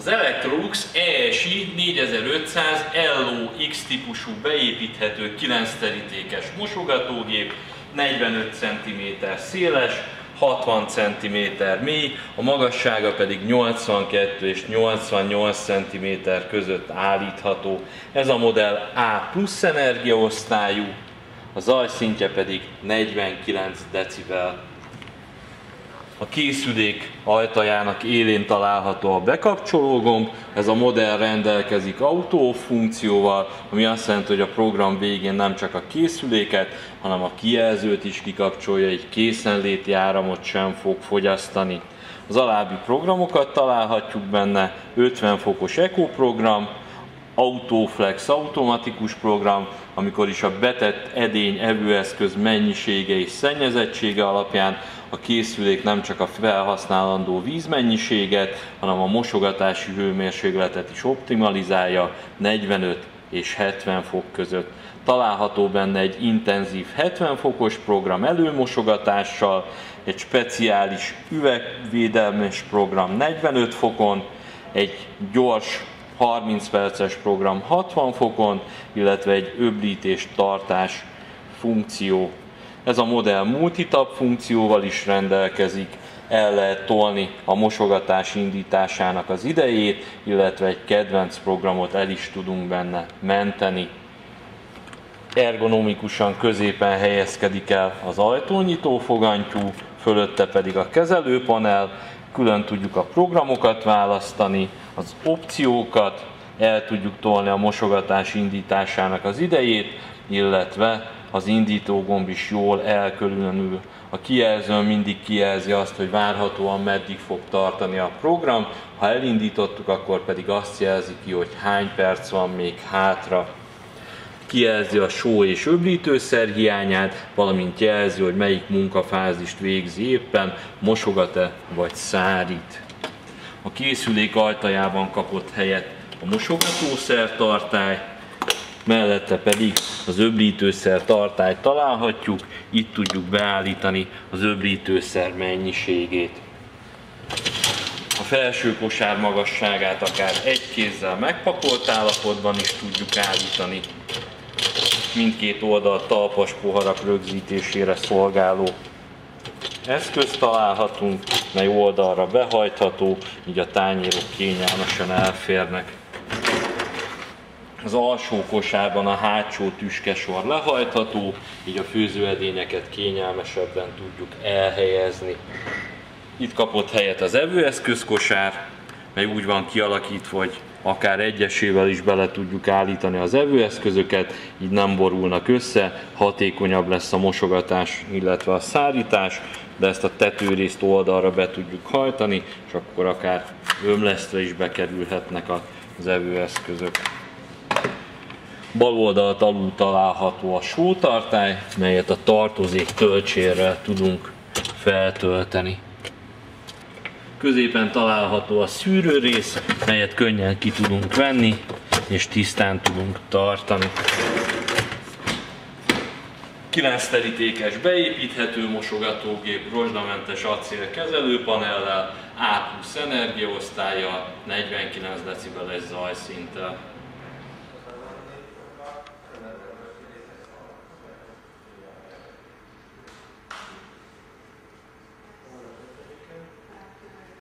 Az Electrolux ESI 4500 LO X típusú beépíthető 9 terítékes mosogatógép, 45 cm széles, 60 cm mély, a magassága pedig 82 és 88 cm között állítható. Ez a modell A plusz energiaosztályú, a zajszintje pedig 49 decibel. A készülék ajtajának élén található a bekapcsoló gomb, ez a modell rendelkezik autó funkcióval, ami azt jelenti, hogy a program végén nem csak a készüléket, hanem a kijelzőt is kikapcsolja, így készenléti áramot sem fog fogyasztani. Az alábbi programokat találhatjuk benne: 50 fokos Eco program, Autoflex automatikus program, amikor is a betett edény evőeszköz mennyisége és szennyezettsége alapján a készülék nem csak a felhasználandó vízmennyiséget, hanem a mosogatási hőmérsékletet is optimalizálja 45 és 70 fok között. Található benne egy intenzív 70 fokos program előmosogatással, egy speciális üvegvédelmes program 45 fokon, egy gyors 30 perces program 60 fokon, illetve egy öblítés-tartás funkció. Ez a modell multitap funkcióval is rendelkezik, el lehet tolni a mosogatás indításának az idejét, illetve egy kedvenc programot el is tudunk benne menteni. Ergonomikusan középen helyezkedik el az ajtónyitó fogantyú, fölötte pedig a kezelőpanel, külön tudjuk a programokat választani, az opciókat, el tudjuk tolni a mosogatás indításának az idejét, illetve az indítógomb is jól elkülönül. A kijelzőn mindig kijelzi azt, hogy várhatóan meddig fog tartani a program, ha elindítottuk, akkor pedig azt jelzi ki, hogy hány perc van még hátra. Kijelzi a só és öblítőszer hiányát, valamint jelzi, hogy melyik munkafázist végzi éppen, mosogat-e vagy szárít. A készülék ajtajában kapott helyet a mosogatószertartály, mellette pedig az öblítőszer tartályt találhatjuk, itt tudjuk beállítani az öblítőszer mennyiségét. A felső kosár magasságát akár egy kézzel megpakolt állapotban is tudjuk állítani. Mindkét oldal talpas poharak rögzítésére szolgáló eszközt találhatunk, mely oldalra behajtható, így a tányérok kényelmesen elférnek. Az alsó kosárban a hátsó tüskesor lehajtható, így a főzőedényeket kényelmesebben tudjuk elhelyezni. Itt kapott helyet az evőeszközkosár, mely úgy van kialakítva, hogy akár egyesével is bele tudjuk állítani az evőeszközöket, így nem borulnak össze, hatékonyabb lesz a mosogatás, illetve a szárítás, de ezt a tetőrészt oldalra be tudjuk hajtani, és akkor akár ömlesztve is bekerülhetnek az evőeszközök. Bal oldalt alul található a sótartály, melyet a tartozék töltsérrel tudunk feltölteni. Középen található a szűrőrész, melyet könnyen ki tudunk venni, és tisztán tudunk tartani. 9 terítékes beépíthető mosogatógép, rozsdamentes acél kezelőpanellel, A+ energiaosztállyal, 49 decibeles zajszinttel.